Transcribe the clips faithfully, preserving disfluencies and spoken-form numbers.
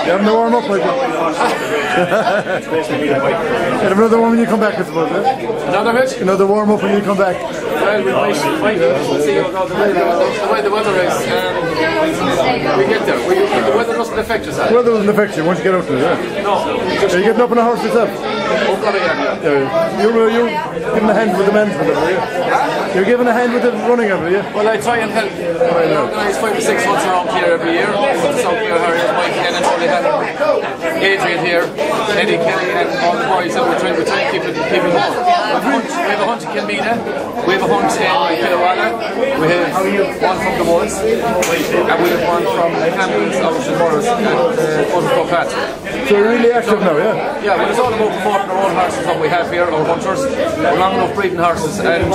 You have no warm up, Michael. Have another one when you come back, I suppose, eh? Another bit? Another warm up when you come back. Well, we might, might we'll see how the way the, the way the weather is. Um, we get there. We, the weather doesn't affect us. The weather doesn't affect you once you get out to it, yeah? No. Are you getting up on a horse yourself? Oh, God, yeah. Yeah. You're, you're giving a hand with the men's with it, are you? Huh? You're giving a hand with the running of it, yeah? Well, I try and help. I organise five or six hunts around here every year. The South Clare Harriers, Mike Kennan, Tony Hannon, Adrian here, Eddie Kelly, and all the boys, and we're trying, we're trying to keep it, keep it going. We have a hunt in Kilmina, we have a hunt in Killawarra, we have one from the Woods, and we have one from Campbell's out in Morris and uh, Undercook Hat. So you're really active now, yeah? Yeah, well, it's all about promoting our own horses that we have here, our hunters. We're long enough breeding horses, and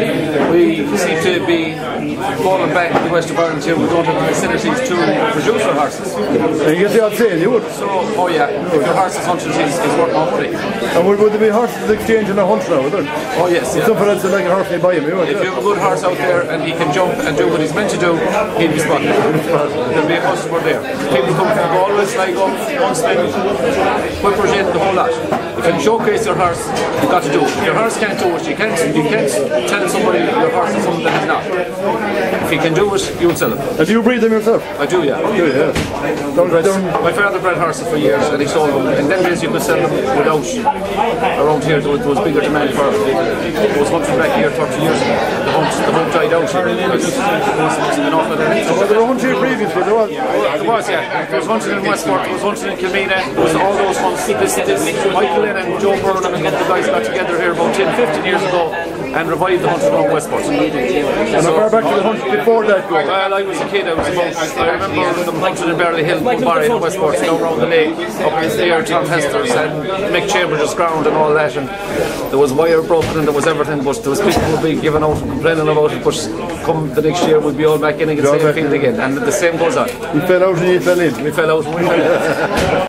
we seem to be falling back in the west of Ireland here. We don't have the facilities to produce our horses. And you get the odd sale, you would? So, oh yeah, if your horse is hunted, is, is worth more money. And would, would there be horses exchanging a hunt now, would there? Oh yes, yeah. Something else like a horse, they buy him, you know? If you have a good horse out there and he can jump and do what he's meant to do, he'll be spotted. There'll be a customer there. People come from Galway, Sligo, Munster, Whippers in, the whole lot. If you showcase your horse, you've got to do it. If your horse can't do it, you can't, you can't tell somebody your horse is something that he's not. If he can do it, you'll sell him. And do you breed them yourself? I do, yeah. Do you, yeah. Don't, don't. My father bred horses for years and he sold them. And then days you could sell them without. Around here there was, there was bigger demand for it. There was hunting back here thirty years ago. The hunt, the hunt died out here because there was an awful lot of So there were hunting here previously, there was? There was, yeah. There was hunting in Westport, there was hunting in Kilmina, there was all those hunts. This, this, Michael and Joe Burnham and a couple of guys got together here about ten, fifteen years ago and revived the hunt around Westport. And how far back to the hunt before that go? Well, I was a kid, I was about, I remember them hunting in Berley Hill, Murray and Westport, down around the lake, up against the air, Tom Hester's and Mick Chambers' ground and all that, and there was wire broken and there was everything, but there was people who would be giving out and complaining about it, but come the next year we'd be all back in against the same field again, and the same goes on. You fell out and you fell in. We fell out and we fell in.